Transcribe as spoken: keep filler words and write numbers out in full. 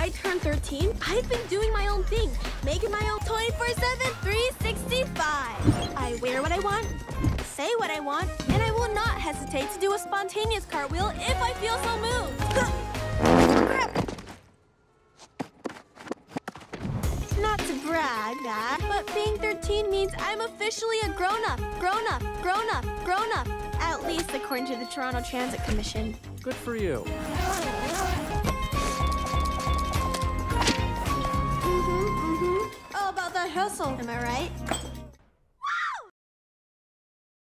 I turned thirteen, I've been doing my own thing, making my own twenty-four seven, three sixty-five. I wear what I want, say what I want, and I will not hesitate to do a spontaneous cartwheel if I feel so moved. Crap. Not to brag, that, but being thirteen means I'm officially a grown-up, grown-up, grown-up, grown-up. At least according to the Toronto Transit Commission. Good for you. Mm-hmm, mm-hmm. Oh, about that hustle, am I right?